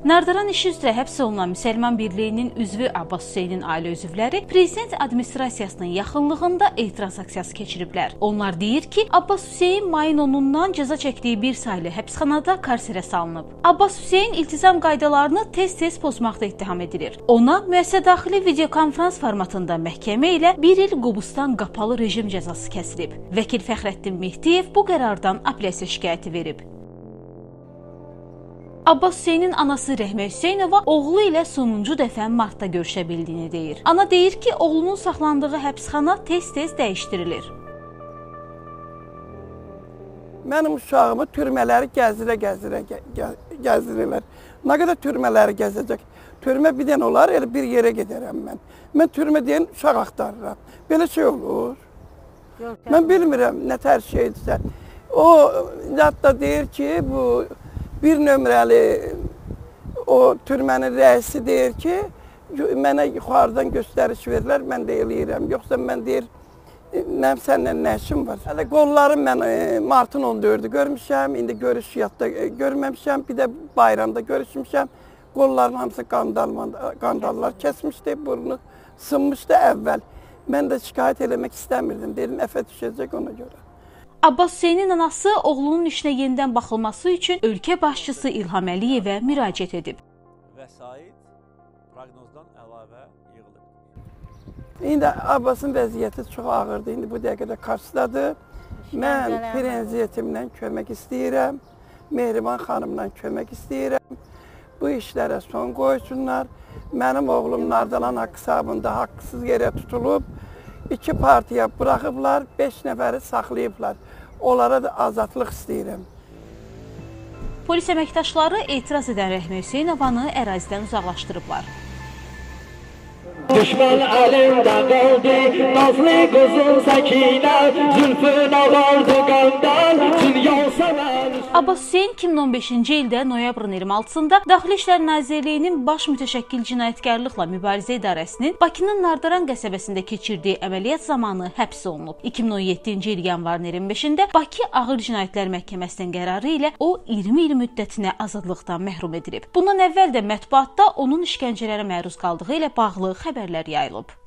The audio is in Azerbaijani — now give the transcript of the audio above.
Nardaran işi üzrə həbs olunan Müsəlman Birliyinin üzvü Abbas Hüseynin ailə üzvləri prezident administrasiyasının yaxınlığında etiraz aksiyası keçiriblər. Onlar deyir ki, Abbas Hüseyn mayın 10-dan cəza çəkdiyi bir saylı həbsxanada karserə salınıb. Abbas Hüseyn iltizam qaydalarını tez-tez pozmaqda ittiham edilir. Ona müəssisə daxili videokonferans formatında məhkəmə ilə 1 il Qobustan qapalı rejim cəzası kəsilib. Vəkil Fəxrəddin Mehdiyev bu qərardan apellyasiya şikayəti verib. Abbas Hüseynin anası Rəhmə Hüseynova oğlu ilə sonuncu dəfə martda görüşə bildiyini deyir. Ana deyir ki, oğlunun saxlandığı həbsxana tez-tez dəyişdirilir. Mənim uşağımı türmələri gəzdirirlər. Nə qədər türmələri gəzəcək? Türmə bir dənə olar, elə bir yerə gedərəm mən. Mən türmə deyən uşaq axtarıram. Belə şey olur. Mən bilmirəm nə tər şeydirsə. O hətta deyir ki, bu bir nömrəli o türmənin rəisi deyir ki, mənə yuxarıdan göstəriş verirlər, mən də eləyirəm. Yoxsa mən deyir, mənim səninlə nə işim var? Hələ qollarım mən martın 14-ü görmüşəm, indi görüş yadda görməmişəm, bir də bayramda görüşmüşəm. Qollarım hamısı qandallar kəsmişdi, burnu sınmışdı əvvəl. Mən də şikayət eləmək istəmirdim, dedim, əfə düşəcək ona görə. Abbas Hüseynin anası oğlunun işinə yenidən baxılması üçün ölkə başçısı İlham Əliyevə müraciət edib. Vəsait proqnozdan əlavə yığılıb. İndi Abbasın vəziyyəti çox ağırdır, indi bu dəqiqədə Karsdadır. Mən prezidentimlə kömək istəyirəm, Mehriban xanımla kömək istəyirəm. Bu işlərə son qoysunlar. Mənim oğlum Nardaran hesabında haqsız yerə tutulub. 2 partiya buraxıblar, 5 nəfəri saxlayıblar. Onlara da azadlıq istəyirəm. Polis əməkdaşları etiraz edən Rəhmə Hüseynovanı ərazidən uzaqlaşdırıblar. Düşmən əlimdə qaldı, nazlı qızım Səkinə, zülfün ağardı qəmdən, dünya səmən. Abbas Hüseyn 2015-ci ildə noyabrın 26-sında Daxili İşlər Nazirliyinin Baş Mütəşəkkil Cinayətkarlıqla Mübarizə İdarəsinin Bakının Nardaran qəsəbəsində keçirdiyi əməliyyat zamanı həbs olunub. 2017-ci il yanvarın 25-də Bakı Ağır Cinayətlər Məhkəməsinin qərarı ilə o 20 il müddətinə azadlıqdan məhrum edilib. Bundan əvvəl də mətbuatda onun işgəncələrə məruz qaldığı ilə bağlı xəbərlər yayılıb.